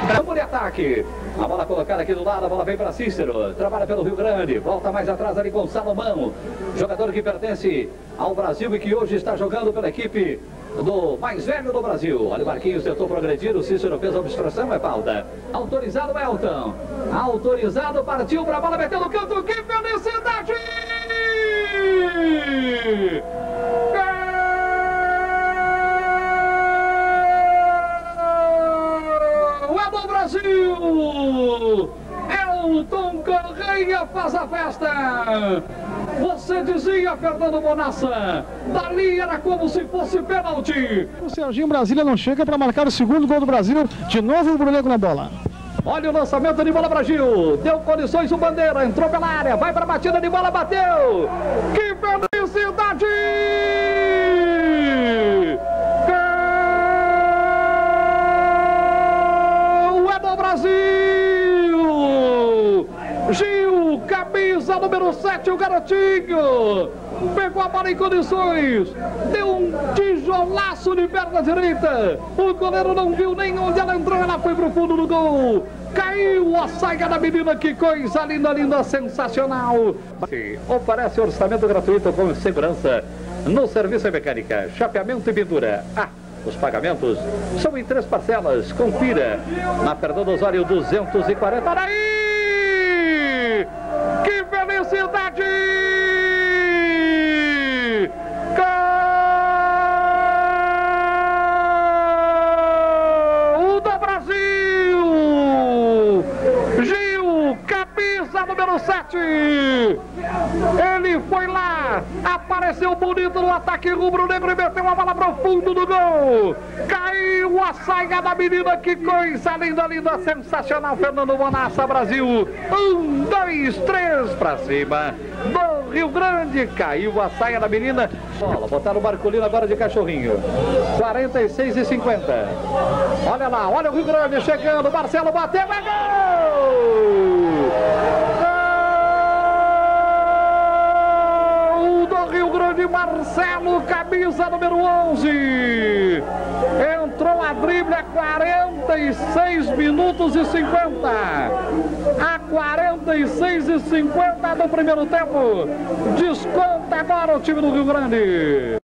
Campo de ataque. A bola colocada aqui do lado, a bola vem para Cícero. Trabalha pelo Rio Grande. Volta mais atrás ali com o Salomão. Jogador que pertence ao Brasil e que hoje está jogando pela equipe do mais velho do Brasil. Olha o Marquinhos, tentou progredir. O Cícero fez a obstrução, é falta. Autorizado o Elton. Autorizado, partiu para a bola, meteu no canto. Que felicidade! É do Brasil! Elton Correia faz a festa! Você dizia, Fernando Bonassa, dali era como se fosse pênalti. O Serginho Brasília não chega para marcar o segundo gol do Brasil. De novo o Brunego na bola. Olha o lançamento de bola para Gil. Deu condições o Bandeira, entrou pela área, vai para a batida de bola, bateu. Que felicidade! Gol é do Brasil! Gil, camisa número 7, o garotinho. Pegou a bola em condições, deu um tijolaço de perna direita. O goleiro não viu nem onde ela entrou, ela foi pro fundo do gol. Caiu a saia da menina, que coisa linda, linda, sensacional. Oferece orçamento gratuito com segurança no serviço de mecânica, chapeamento e pintura. Os pagamentos são em 3 parcelas. Confira na Fernando Osório 240. Olha aí! Que felicidade! Gol do Brasil! Gil, camisa número 7. Ele foi lá, apareceu bonito no ataque rubro-negro e meteu a bola pro fundo do gol. Caiu a saia da menina, que coisa linda, linda, sensacional. Fernando Bonassa, Brasil. 1, 2, 3 pra cima do Rio Grande. Caiu a saia da menina. Bola, botaram o Marcolino agora de cachorrinho. 46:50. Olha lá, olha o Rio Grande chegando. Marcelo bateu, é gol! Rio Grande, Marcelo, camisa número 11. Entrou a drible a 46 minutos e 50. A 46:50 do primeiro tempo. Desconta agora o time do Rio Grande.